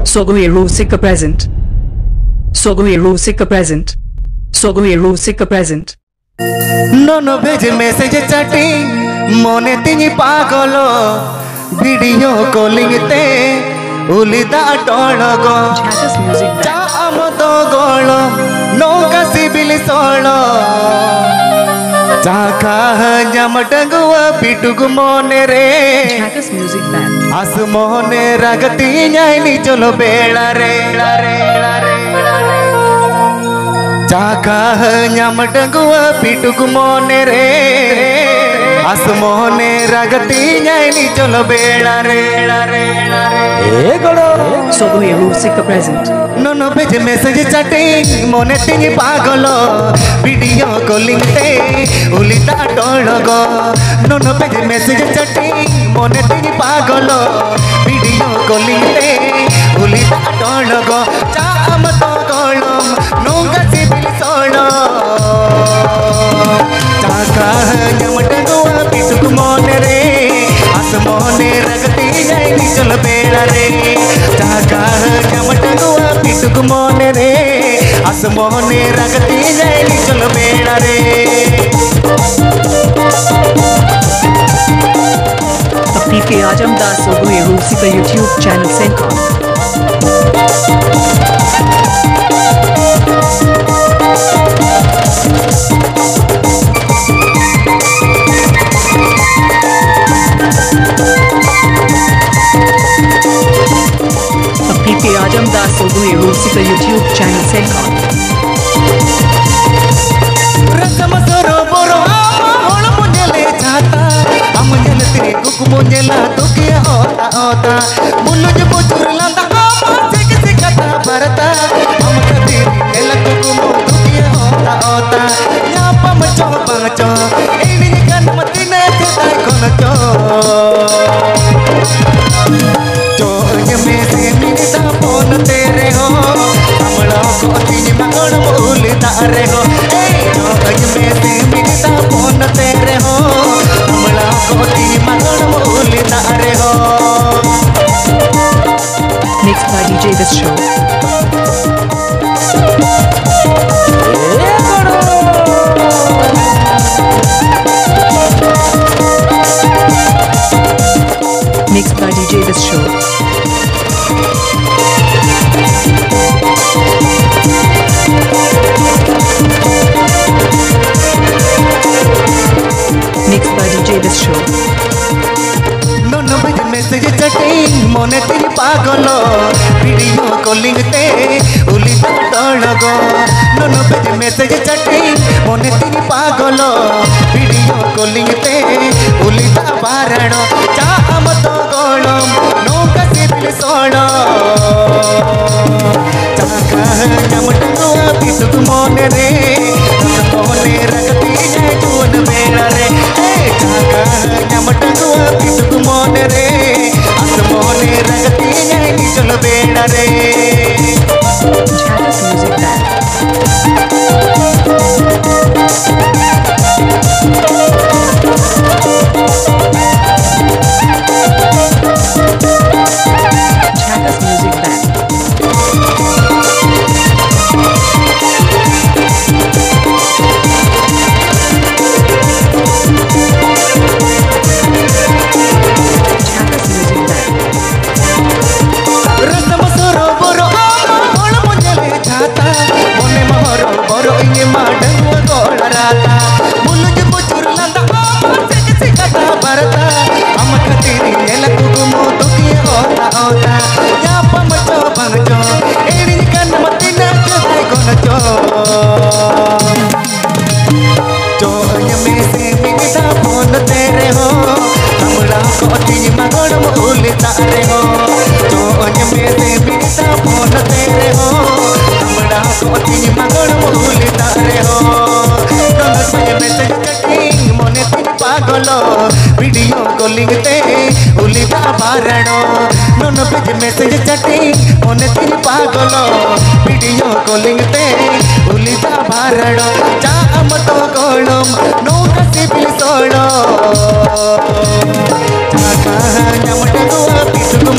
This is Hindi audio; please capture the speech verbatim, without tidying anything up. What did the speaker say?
Sogoe Rusika present. Sogoe Rusika present. Sogoe Rusika present. No no भेज मैसेज चैटिंग मोने तिनी पागलो वीडियो कॉलिंग ते उलिदा टोळगो चाम तो गोळो नो कसिबिल सोळो चाका जमटगुवा पिटुगु मोने रे आस मोने रगती न्यायनी चलो बेड़ा रे चाका न्यामटगुवा पिटुगु मोने रे आस मोने रगती न्यायनी चलो बेड़ा रे ए गड़ो Sogoe Rusika present. No no भेज मैसेज चैटिंग मोने तिनी पागलो वीडियो कॉलिंग ते उलिदा टोळगो नो नो भेज मैसेज चैटिंग मोने तिनी पागलो वीडियो कॉलिंग ते उलिदा टोळगो चाम तो गोळम नोंगा सिबिल सोळो चाका जमटगुवा पिटुगु मोने रे आस मोने रगती जायनी चल बेड़ा रे चाका जमटगुवा पिटुगु मोने रे आस मोने रगती जायनी चल बेड़ा रे P K Ajamdas Sogoe Rusika YouTube channel Sencom. P K Ajamdas Sogoe Rusika YouTube channel Sencom. रसम सरोबरो होळ मुंजले जाता अमंजल तेरे कुक मुंजला दुखिया होता होता मुल्लुज बुजुर लंदा पासे किसी कथा भरता हम कभी एल कुक मु दुखिया होता होता या पम चो पाचो एनी कन मति ने थे कोन चो जो में से मिलता फोन तेरे हो हमला को तीन मगन भूलता रे हो ए में से मिलता फोन तेरे हो हमला को तीन मगन भूलता रे हो Mixed by D J This Show. Mixed by D J This Show. Mixed by D J This Show. No no भेज मैसेज चैटिंग मोने तिनी पागलो वीडियो कॉलिंग ते उलिदा टोळगो no no भेज मैसेज चैटिंग मोने तिनी पागलो वीडियो कॉलिंग ते उलिदा बारणो चाम तो गोळम नो कसिबिल सोळो चाका जमटगुवा पिटुगु मोने रे मोने रगती जाय चून बेड़ा रे ए चाका जमटगुवा पिटुगु मोने रे आस मोने रगती जाय चल बेड़ा रे Chagas Music Band. Chagas Music Band. Chagas Music Band. रसम सरोबरो होळ मुंजले जाता मोने मोहरो बरो इने माडंग गोळ राता मुलुज बुजुर लंदा पासे किसी कथा भरता हम कतीरी नेल कुगुमो दुखी होता होता या पमचो भंगचो एड़ी कन मति न जाय कोन चो जो में से मिलता फोन तेरे हो हमला को तीन मगन भूलता रे हो जो में से मिलता फोन तेरे हो हमला को तीन मगन भूलता रे हो दोनों मैसेज चैटिंग मोने तिनी पागलो वीडियो कॉलिंग ते उलिदा बारणो नो नो भेज मैसेज चैटिंग मोने तिनी पागलो वीडियो कॉलिंग ते उलिदा बारणो चाम तो गोळम नो कसिबिल सोळो चाका जमटगुवा पिटुगु